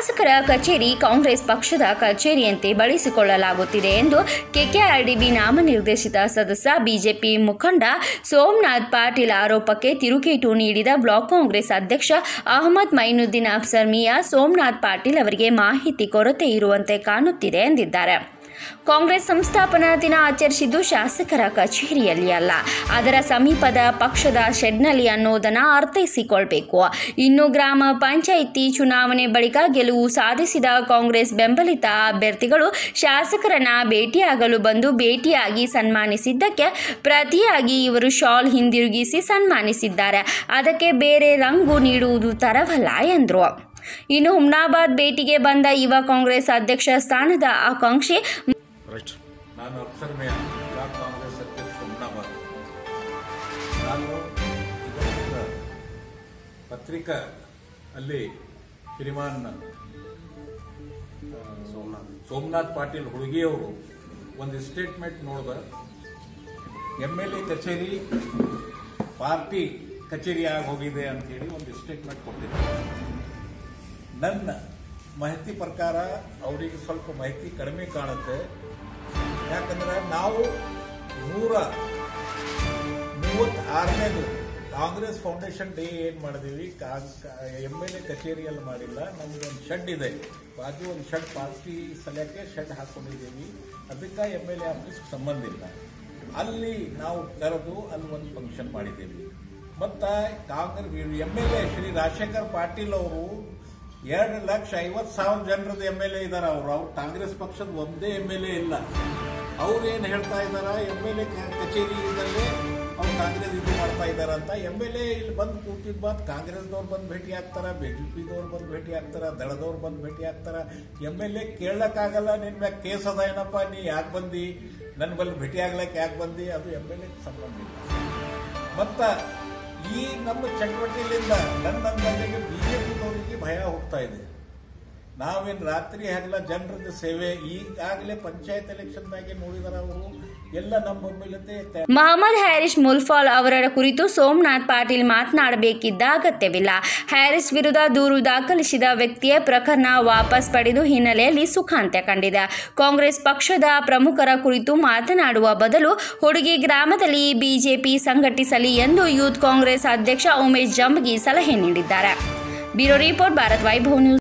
ಶಾಸಕರ ಕಚೇರಿ ಕಾಂಗ್ರೆಸ್ ಪಕ್ಷದ ಕಚೇರಿಯಂತೆ ಬಳಸಿಕೊಳ್ಳಲಾಗುತ್ತಿದೆ ಎಂದು ಕೆಕೆಆರ್ಡಿಬಿ ನಾಮನಿರ್ದೇಶಿತ ಸದಸ್ಯ ಬಿಜೆಪಿ ಮುಖಂಡ ಸೋಮನಾಥ್ ಪಾಟೀಲ್ ಆರೋಪಕ್ಕೆ ತಿರುಗೇಟು ನೀಡಿದ ಬ್ಲಾಕ್ ಕಾಂಗ್ರೆಸ್ ಅಧ್ಯಕ್ಷ ಅಹಮದ್ ಮೈನುದ್ದೀನ್ ಅಫ್ಸರ್ ಮಿಯಾ ಸೋಮನಾಥ್ ಪಾಟೀಲ್ ಅವರಿಗೆ ಮಾಹಿತಿ ಕೊರತೆ ಇರುವಂತೆ ಕಾಣುತ್ತಿದೆ ಎಂದಿದ್ದಾರೆ. ಕಾಂಗ್ರೆಸ್ ಸಂಸ್ಥಾಪನಾ ದಿನ ಆಚರಿಸಿದ್ದು ಶಾಸಕರ ಕಚೇರಿಯಲ್ಲಿ ಅಲ್ಲ, ಅದರ ಸಮೀಪದ ಪಕ್ಷದ ಶೆಡ್ನಲ್ಲಿ ಅನ್ನೋದನ್ನು ಅರ್ಥೈಸಿಕೊಳ್ಬೇಕು. ಇನ್ನು ಗ್ರಾಮ ಪಂಚಾಯಿತಿ ಚುನಾವಣೆ ಬಳಿಕ ಗೆಲುವು ಸಾಧಿಸಿದ ಕಾಂಗ್ರೆಸ್ ಬೆಂಬಲಿತ ಅಭ್ಯರ್ಥಿಗಳು ಶಾಸಕರನ್ನ ಭೇಟಿಯಾಗಲು ಬಂದು ಭೇಟಿಯಾಗಿ ಸನ್ಮಾನಿಸಿದ್ದಕ್ಕೆ ಪ್ರತಿಯಾಗಿ ಇವರು ಶಾಲ್ ಹಿಂದಿರುಗಿಸಿ ಸನ್ಮಾನಿಸಿದ್ದಾರೆ. ಅದಕ್ಕೆ ಬೇರೆ ರಂಗು ನೀಡುವುದು ತರವಲ್ಲ ಎಂದರು. ಇನ್ನು ಹುಮ್ನಾಬಾದ್ ಭೇಟಿಗೆ ಬಂದ ಯುವ ಕಾಂಗ್ರೆಸ್ ಅಧ್ಯಕ್ಷ ಸ್ಥಾನದ ಆಕಾಂಕ್ಷಿ ನಾನು ಅಫ್ಸರ್ ಮಿಯಾ, ಬ್ಲಾಕ್ ಕಾಂಗ್ರೆಸ್ ಅಧ್ಯಕ್ಷ ಹುಮ್ನಾಬಾದ್. ನಾನು ಪತ್ರಿಕಾ ಅಲ್ಲಿ ಶ್ರೀಮಾನ್ ಸೋಮನಾಥ್ ಪಾಟೀಲ್ ಹುಡುಗಿಯವರು ಒಂದು ಸ್ಟೇಟ್ಮೆಂಟ್ ನೋಡಿದ, MLA ಕಚೇರಿ ಪಾರ್ಟಿ ಕಚೇರಿ ಆಗಿ ಹೋಗಿದೆ ಅಂತೇಳಿ ಒಂದು ಸ್ಟೇಟ್ಮೆಂಟ್ ಕೊಟ್ಟಿದ್ದಾರೆ. ನನ್ನ ಮಾಹಿತಿ ಪ್ರಕಾರ ಅವರಿಗೆ ಸ್ವಲ್ಪ ಮಾಹಿತಿ ಕಡಿಮೆ ಕಾಣುತ್ತೆ. ಯಾಕಂದ್ರೆ ನಾವು 136ನೇದು ಕಾಂಗ್ರೆಸ್ ಫೌಂಡೇಶನ್ ಡೇ ಏನು ಮಾಡಿದೀವಿ, MLA ಕಚೇರಿಯಲ್ಲಿ ಮಾಡಿಲ್ಲ. ನಮಗೊಂದು ಶೆಡ್ ಇದೆ, ಬಾಜು ಒಂದು ಶೆಡ್ ಪಾರ್ಟಿ ಸಲಕ್ಕೆ ಶೆಡ್ ಹಾಕೊಂಡಿದ್ದೀವಿ. ಅದಕ್ಕೆ MLA ಆಫೀಸ್ ಸಂಬಂಧ ಇಲ್ಲ. ಅಲ್ಲಿ ನಾವು ಕರೆದು ಅಲ್ಲಿ ಒಂದು ಫಂಕ್ಷನ್ ಮಾಡಿದ್ದೀವಿ. ಮತ್ತು ಕಾಂಗ್ರೆಸ್ MLA ಶ್ರೀ ರಾಜಶೇಖರ್ ಪಾಟೀಲ್ ಅವರು 2,50,000 ಜನರದ MLA ಇದ್ದಾರೆ. ಅವರು ಕಾಂಗ್ರೆಸ್ ಪಕ್ಷದ ಒಂದೇ MLA ಇಲ್ಲ. ಅವ್ರೇನು ಹೇಳ್ತಾ ಇದಾರ, MLA ಕಚೇರಿಯಲ್ಲೇ ಅವ್ರು ಕಾಂಗ್ರೆಸ್ ಇದು ಮಾಡ್ತಾ ಇದಾರ ಅಂತ. MLA ಇಲ್ಲಿ ಬಂದು ಕೂತಿದ್ ಬಾತ್ ಕಾಂಗ್ರೆಸ್ದವ್ರು ಬಂದು ಭೇಟಿ ಆಗ್ತಾರ, BJPದವ್ರು ಬಂದು ಭೇಟಿ ಆಗ್ತಾರ, ದಳದವ್ರು ಬಂದು ಭೇಟಿ ಆಗ್ತಾರ. MLA ಕೇಳಕ್ಕಾಗಲ್ಲ, ನಿನ್ ಮ್ಯಾಗ ಕೇಸ್ ಅದ ಏನಪ್ಪ, ನೀ ಯಾಕೆ ಬಂದಿ, ನನ್ನ ಬಲ್ಲಿ ಭೇಟಿ ಆಗ್ಲಕ್ಕೆ ಯಾಕೆ ಬಂದಿ, ಅದು MLA ಸಂಬಂಧ ಇಲ್ಲ. ಮತ್ತ ಈ ನಮ್ಮ ಚಟುವಟಿಕೆಯಿಂದ ನನ್ನ ಅಂದಾಜಿಗೆ BJPದವರಿಗೆ ಭಯ ಹೋಗ್ತಾ ಇದೆ. ನಾವೇನು ರಾತ್ರಿ ಹಗಲ ಜನರದ ಸೇವೆ ಈಗಾಗಲೇ ಪಂಚಾಯತ್ ಎಲೆಕ್ಷನ್ದಾಗೆ ನೋಡಿದಾರೆ. ಅವರು ಎಲ್ಲ ನಮ್ಮ ಬೆಂಬಲತೆ. ಮೊಹಮ್ಮದ್ ಹ್ಯಾರಿಸ್ ಮುಲ್ಫಾಲ್ ಅವರ ಕುರಿತು ಸೋಮನಾಥ್ ಪಾಟೀಲ್ ಮಾತನಾಡಬೇಕಿದ್ದ ಅಗತ್ಯವಿಲ್ಲ. ಹ್ಯಾರಿಸ್ ವಿರುದ್ಧ ದೂರು ದಾಖಲಿಸಿದ ವ್ಯಕ್ತಿಯೇ ಪ್ರಕರಣ ವಾಪಸ್ ಪಡೆದು ಹಿನ್ನೆಲೆಯಲ್ಲಿ ಸುಖಾಂತ್ಯ ಕಂಡಿದೆ. ಕಾಂಗ್ರೆಸ್ ಪಕ್ಷದ ಪ್ರಮುಖರ ಕುರಿತು ಮಾತನಾಡುವ ಬದಲು ಹುಡುಗಿ ಗ್ರಾಮದಲ್ಲಿ ಬಿಜೆಪಿ ಸಂಘಟಿಸಲಿ ಎಂದು ಯೂತ್ ಕಾಂಗ್ರೆಸ್ ಅಧ್ಯಕ್ಷ ಉಮೇಶ್ ಜಂಬಗಿ ಸಲಹೆ ನೀಡಿದ್ದಾರೆ. Bureau report, Bharat Vaibhav news.